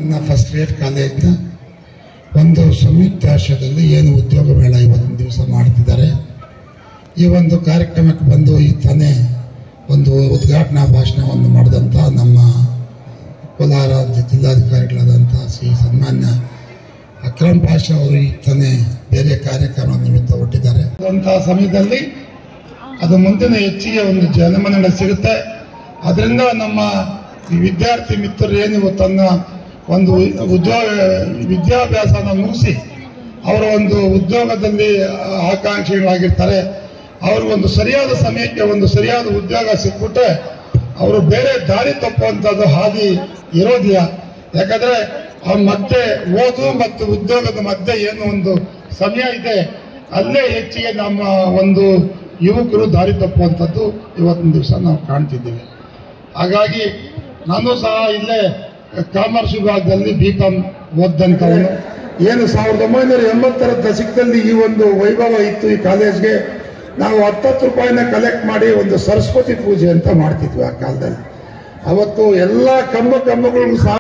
ನನ್ನ first year ಕಾಲೇಜ್ನ ಒಂದು ಸಂಯುಕ್ತ ಆಶ್ರಯದಲ್ಲಿ ಏನು ಉದ್ಯೋಗ ಮೇಳ ಇವತ್ತಿನ ದಿವಸ ಮಾಡ್ತಿದ್ದಾರೆ. ಈ ಒಂದು ಕಾರ್ಯಕ್ರಮಕ್ಕೆ ಬಂದು ಈ ತಾನೇ ಒಂದು ಉದ್ಘಾಟನಾ ಭಾಷಣವನ್ನು ಮಾಡಿದಂಥ ನಮ್ಮ ಕೋಲಾರ ಜಿಲ್ಲಾಧಿಕಾರಿಗಳಾದಂಥ ಶ್ರೀ ಸನ್ಮಾನ್ಯ ಅಕ್ರಮ್ ಪಾಷಾ ಅವರು ಈ ತಾನೇ ಬೇರೆ ಕಾರ್ಯಕ್ರಮ ನಿಮಿತ್ತ ಹೊರಟಿದ್ದಾರೆ. ಅಂತಹ ಸಮಯದಲ್ಲಿ ಅದು ಮುಂದಿನ ಹೆಚ್ಚಿಗೆ ಒಂದು ಜನಮನ್ನಣೆ ಸಿಗುತ್ತೆ. ಅದರಿಂದ ನಮ್ಮ ವಿದ್ಯಾರ್ಥಿ ಮಿತ್ರರು ಏನಿವು ತನ್ನ ಒಂದು ವಿದ್ಯಾಭ್ಯಾಸನ ಮುಗಿಸಿ ಅವರ ಒಂದು ಉದ್ಯೋಗದಲ್ಲಿ ಆಕಾಂಕ್ಷಿಗಳಾಗಿರ್ತಾರೆ. ಅವ್ರಿಗೊಂದು ಸರಿಯಾದ ಸಮಯಕ್ಕೆ ಒಂದು ಸರಿಯಾದ ಉದ್ಯೋಗ ಸಿಕ್ಬಿಟ್ರೆ ಅವರು ಬೇರೆ ದಾರಿ ತಪ್ಪುವಂಥದ್ದು ಹಾದಿ ಇರೋದಿಲ್ಲ. ಯಾಕಂದ್ರೆ ಅವ್ರು ಮತ್ತೆ ಓದು ಮತ್ತು ಉದ್ಯೋಗದ ಮಧ್ಯೆ ಏನು ಒಂದು ಸಮಯ ಇದೆ, ಅಲ್ಲೇ ಹೆಚ್ಚಿಗೆ ನಮ್ಮ ಒಂದು ಯುವಕರು ದಾರಿ ತಪ್ಪುವಂಥದ್ದು ಇವತ್ತಿನ ದಿವಸ ನಾವು ಕಾಣ್ತಿದ್ದೀವಿ. ಹಾಗಾಗಿ ನಾನು ಸಹ ಇಲ್ಲೇ ಕಾಮರ್ಸ್ ವಿಭಾಗದಲ್ಲಿ BCom ಓದಂಥವನು. ಏನು 1980ರ ದಶಕದಲ್ಲಿ ಈ ಒಂದು ವೈಭವ ಇತ್ತು. ಈ ಕಾಲೇಜ್ಗೆ ನಾವು 10 ರೂಪಾಯಿನ ಕಲೆಕ್ಟ್ ಮಾಡಿ ಒಂದು ಸರಸ್ವತಿ ಪೂಜೆ ಅಂತ ಮಾಡ್ತಿದ್ವಿ. ಆ ಕಾಲದಲ್ಲಿ ಅವತ್ತು ಎಲ್ಲ ಕಂಬಗಳಿಗೂ ಸಹ